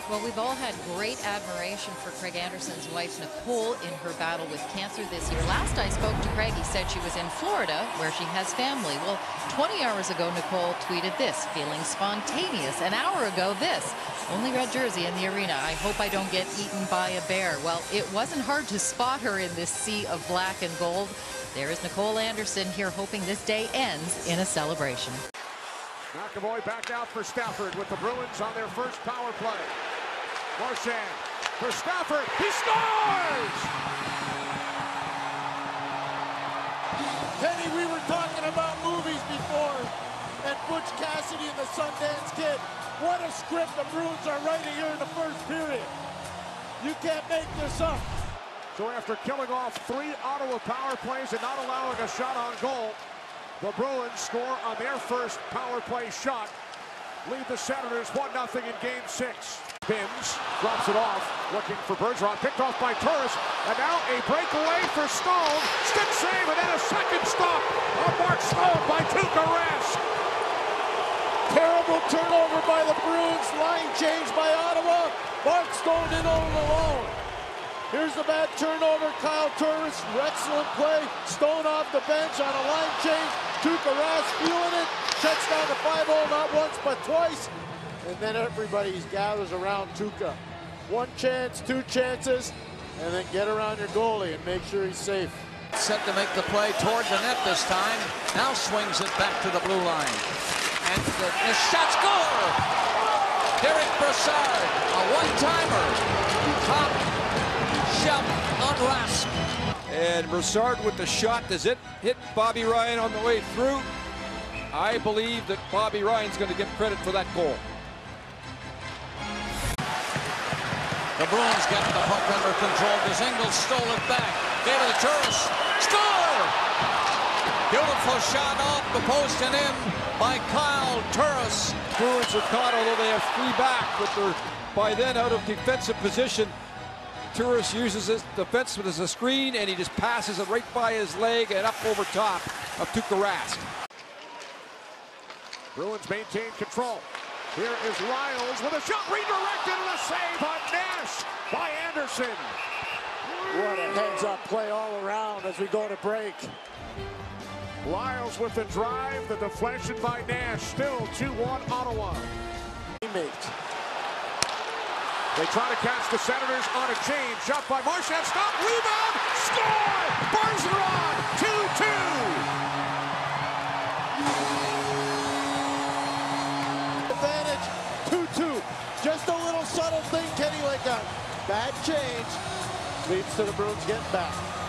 Well, we've all had great admiration for Craig Anderson's wife, Nicole, in her battle with cancer this year. Last I spoke to Craig, he said she was in Florida, where she has family. Well, 20 hours ago, Nicole tweeted this, feeling spontaneous. An hour ago, this, only red jersey in the arena. I hope I don't get eaten by a bear. Well, it wasn't hard to spot her in this sea of black and gold. There is Nicole Anderson here, hoping this day ends in a celebration. McAvoy back out for Stafford with the Bruins on their first power play. Marchand for Stafford. He scores! Penny, we were talking about movies before, and Butch Cassidy and the Sundance Kid. What a script the Bruins are writing here in the first period. You can't make this up. So after killing off 3 Ottawa power plays and not allowing a shot on goal, the Bruins score on their first power play shot. Lead the Senators 1-0 in Game 6. Spins, drops it off, looking for Bergeron, picked off by Turris, and now a breakaway for Stone. Stick save, and then a second stop on Mark Stone by Tuukka Rask. Terrible turnover by the Bruins. Line change by Ottawa. Mark Stone in all alone. Here's the bad turnover. Kyle Turris, excellent play. Stone off the bench on a line change. Tuukka Rask feeling it. Shuts down the 5-0 not once but twice. And then everybody gathers around Tuukka. 1 chance, 2 chances, and then get around your goalie and make sure he's safe. Set to make the play toward the net this time. Now swings it back to the blue line. And the shot score! Derek Brassard, a one-timer. Top shot on Rask. And Brassard with the shot. Does it hit Bobby Ryan on the way through? I believe that Bobby Ryan's going to get credit for that goal. The Bruins get the puck under control. Dzingel stole it back. Gave it to Turris. Score! Beautiful shot off the post and in by Kyle Turris. Bruins are caught, although they have 3 back, but they're by then out of defensive position. Turris uses his defenseman as a screen, and he just passes it right by his leg and up over top of Tuukka Rask. Bruins maintain control. Here is Lyles with a shot redirected and a save on Nash by Anderson. What a heads-up play all around as we go to break. Lyles with the drive, the deflection by Nash. Still 2-1 Ottawa. Teammate. They try to catch the Senators on a change. Shot by Marchand. Stop. Rebound. Score. Bergeron. 2-2. Advantage. 2-2. Just a little subtle thing, Kenny, like a bad change leads to the Bruins getting back.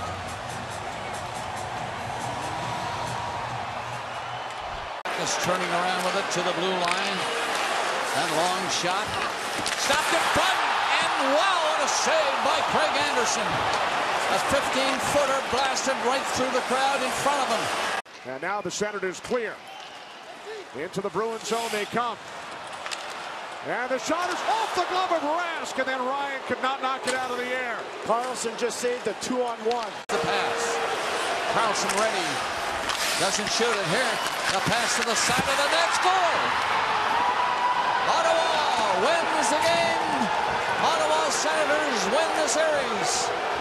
Just turning around with it to the blue line. That long shot. Stopped in front, and wow, what a save by Craig Anderson. A 15-footer blasted right through the crowd in front of him. And now the Senators clear. Into the Bruins zone they come. And the shot is off the glove of Rask, and then Ryan could not knock it out of the air. Carlson just saved a 2-on-1. The pass. Carlson ready. Doesn't shoot it here. The pass to the side of the net. Score! Ottawa wins the game. Ottawa Senators win the series.